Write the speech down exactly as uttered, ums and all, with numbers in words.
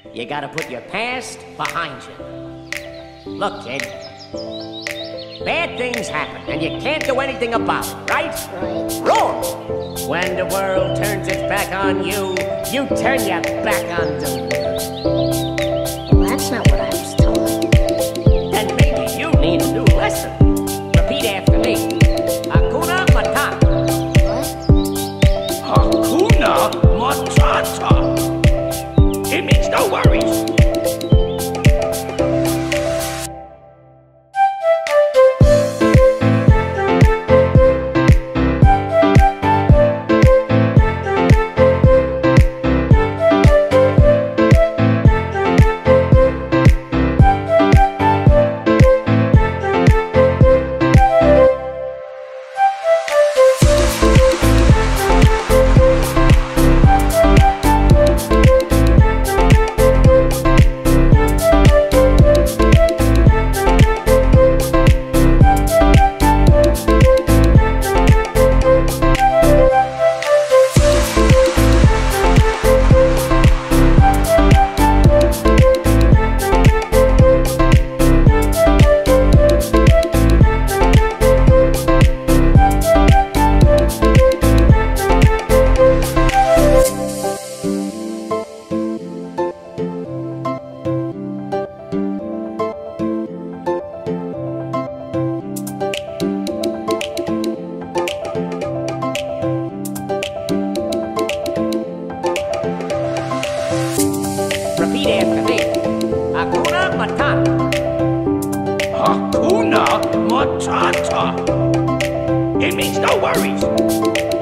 You gotta put your past behind you. Look, kid. Bad things happen, and you can't do anything about it, right? Right. Wrong! When the world turns its back on you, you turn your back on them. Well, that's not what I was told. Then maybe you need a new lesson. Repeat after me. Hakuna Matata. What? Hakuna Matata. It means no worries. Repeat after me. Hakuna Matata. Hakuna Matata. It means no worries.